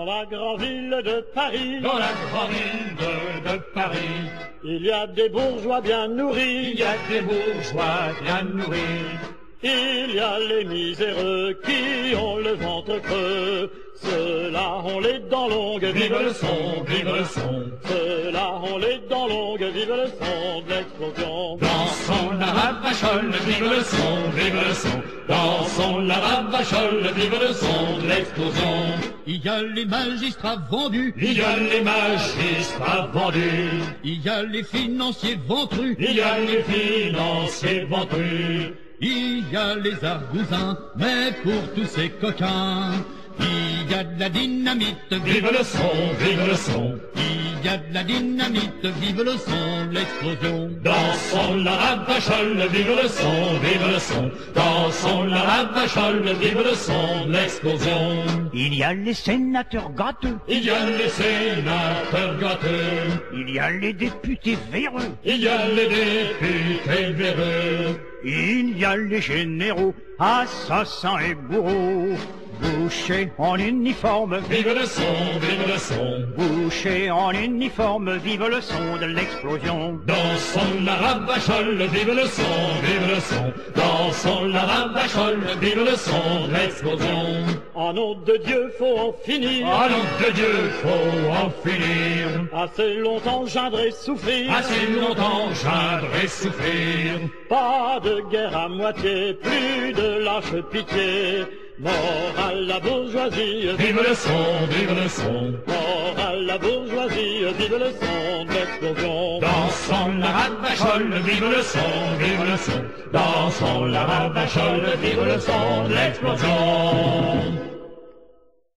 Dans la grande ville de Paris, dans la grande ville de Paris, il y a des bourgeois bien nourris, il y a des bourgeois bien nourris. il y a les miséreux qui ont le ventre creux, ceux-là ont les dents longues, Vive le son, vive le son. ceux-là ont les dents longues, vive le son de l'explosion. Dansons la ravachole, vive le son, vive le son. Dansons la ravachole, vive le son de l'explosion. Il y a les magistrats vendus, Il y a les magistrats vendus, il y a les financiers ventrus, il y a les financiers ventrus. il y a les argousins, mais pour tous ces coquins, il y a de la dynamite, Vive le son, vive le son. il y a de la dynamite, vive le son de l'explosion. Dansons la ravachole, vive le son, vive le son. Dansons la ravachole, vive le son de l'explosion. Il y a les sénateurs gâteux, Il y a les sénateurs gâteux, il y a les députés véreux, il y a les députés véreux, il y a les généraux, assassins et bourreaux, bouchés en uniforme, vive le son, vive le son. bouchés en uniforme, vive le son de l'explosion. Dansons la ravachole, vive le son, vive le son. Dansons la ravachole, vive le son de l'explosion. En nom de Dieu, faut en finir, À nom de Dieu, faut en finir. assez longtemps geindre et souffrir, Assez longtemps geindre et souffrir. pas de guerre à moitié, plus de lâche pitié, mort à la bourgeoisie, Vive le son, vive le son. mort à la bourgeoisie, vive le son de l'explosion. Dansons la ravachole, vive le son, vive le son. Dansons la ravachole, vive le son de l'explosion.